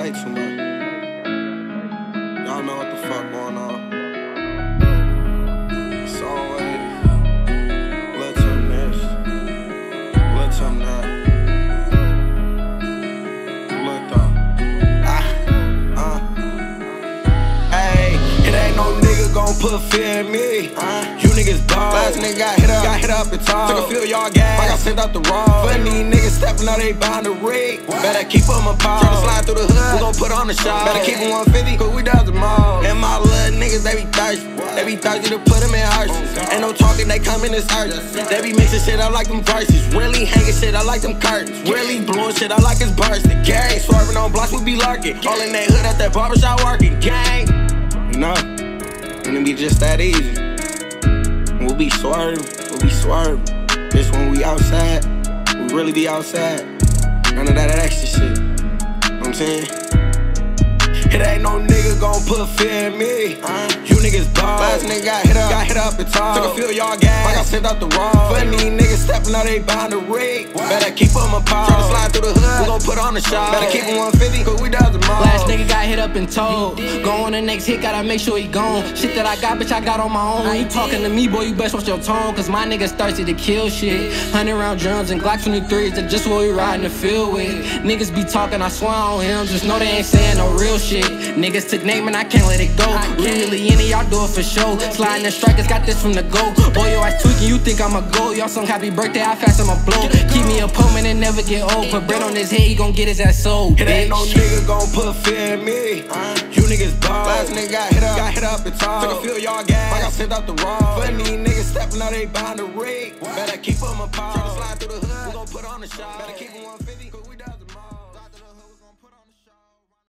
play too much. Y'all know what the fuck going on. It's always let them this, let them that. Look though. Hey, it ain't no nigga gon' put fear in me. You niggas dog. Last nigga got hit up and told. Took a few y'all gas, like I sent out the wrong. But these niggas stepping out, they bound to rig. Better keep them apart. Tryna slide through the hood, we gon' put on the shot. Better keep them 150, cause we does them all. And my little niggas, they be thirsty. They be thirsty to put them in hearses. Ain't no talking, they come in as urgent. They be mixing shit, I like them verses. Really hanging shit, I like them curtains. Really blowing shit, I like his bursting. Gang, swerving on blocks, we be lurking. All in that hood at that barbershop working. Gang, you know, and it be just that easy. We'll be swerving, Bitch, when we outside, we really be outside. None of that extra shit. You know what I'm saying? It ain't no nigga gon' put fear in me. You niggas dog. Last nigga got hit up and told. Took a few y'all gas, like I sent out the wrong. But these niggas stepping out, they bound to rig. Better keep them apart. Tryna slide through the hood, we gon' put on the shot. Better keep them 150, cause we does them all. Last nigga got hit up and told. Go on the next hit, gotta make sure he gone. Shit that I got, bitch, I got on my own. When you talking to me, boy, you best watch your tone. Cause my niggas thirsty to kill shit. 100 round drums and Glock 23s, that's just what we riding the field with. Niggas be talking, I swear on him. Just know they ain't saying no real shit. Niggas took name and I can't let it go. Really in it, y'all do it for show. Sliding the strikers, got this from the go. Boy, your ass tweaking, you think I'm a go. Y'all some happy birthday, how fast I'ma blow. Keep me a poem and never get old. Put bread on his head, he gon' get his ass sold. It ain't no nigga gon' put fear in me. You niggas dog. Last nigga got hit up and told. Took a few y'all gas, like I sent out the wrong. But these niggas stepping out, they bound to rig. Better keep them apart. Tryna slide through the hood, we gon' put on the shot. Better keep them 150, cause we done.